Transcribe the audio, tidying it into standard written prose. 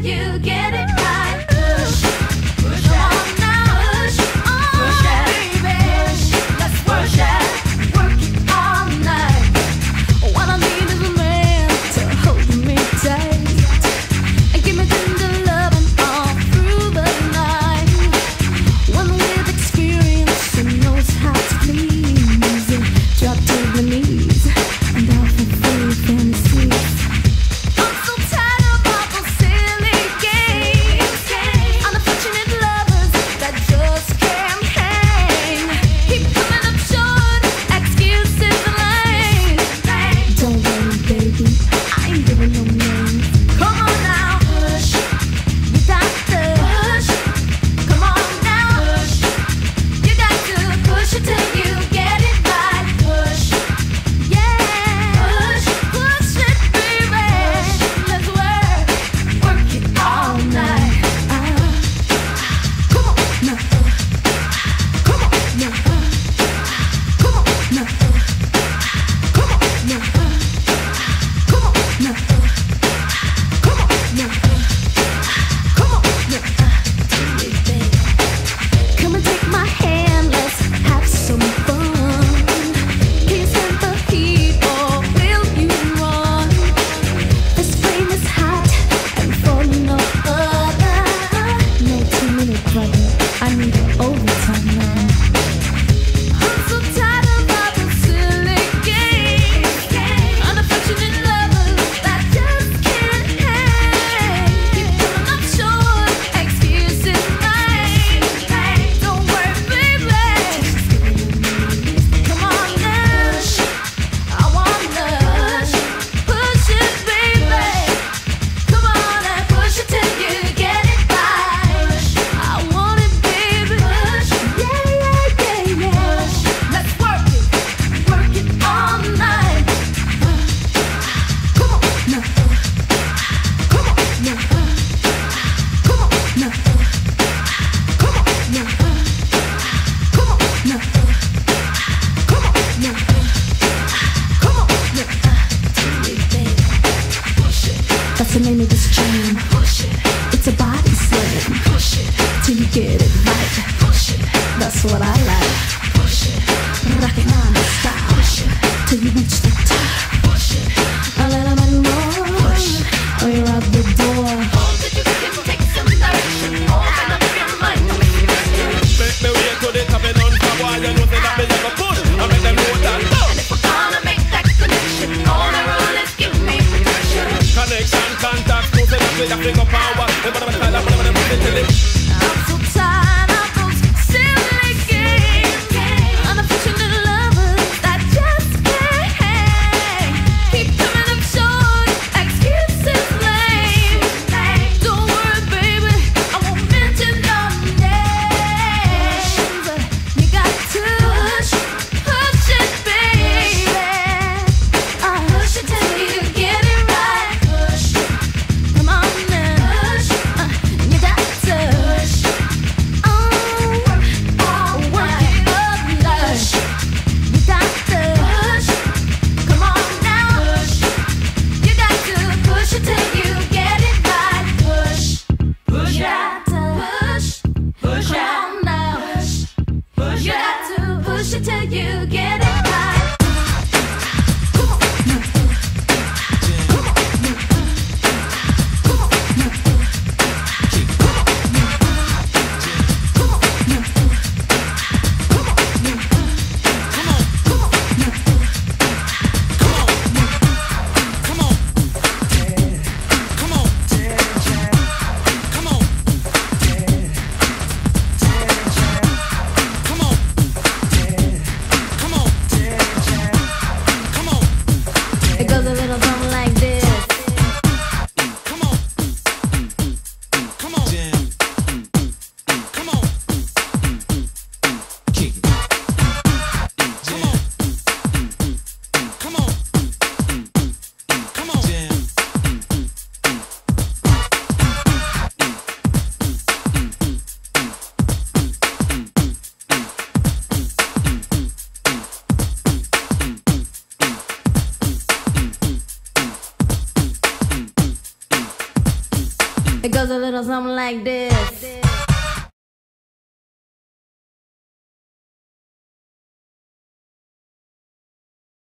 you get it right. Push, push on now. Push it, baby. Let's push it. Work it all night. What I need is a man to hold me tight and give me tender loving all through the night. One with experience and knows how to please. Drop to the knees and I'll fulfill fantasies. I'm so tired of all those silly games. Unfortunate lovers that just can't hang. Keep coming up short, excuses lame. Don't worry, baby, I ain't giving no names. Come on now, push. You got to push. Come on now, push. You got to push it till you get it right. Push, yeah, push, push it, baby. Let's work it all night. Come on now, come on now, come on now, come on now, come on now, come on now, come on now. Come and take my hand, let's have some fun. Kiss and the people, will you run? This flame is hot and for no other. No 2-minute brother, I need overtime now. I'm so tired of all the silly games. Unaffectionate lovers that just can't hang. Keep coming up short, excuses lame. Don't worry, baby. Come on now, I wanna push it, baby. Come on and push it till you get it right. I want it, baby. Yeah, yeah, yeah, yeah. Let's work it all night. Come on now, come on now, come on now, come on now, come on now, come on now, come on now. Push it. That's the name of this jam. Push it. It's a body slam. Push it till you get it right. Push it. That's what I like. Push it. Rock it non-stop. Push it till you reach the top. Push it. A little bit more. Push it. Or you're out the door. Hold that you can take some direction. Open up your mind. Make me way to the top and on top. Why you know say that me never push? I make them know that. And if we're gonna make that connection, all the rule is give me protection. Connection, contact, no say that me have to go power. Never style up, never till it. I'm so tired of those silly games. Unfortunate lovers that just can't hang. Keep coming up short, excuses lame. Don't worry, baby, I won't mention your names. You got to push it, baby. Push it till you get it right. Push, come on now. You got to It goes a little something like this.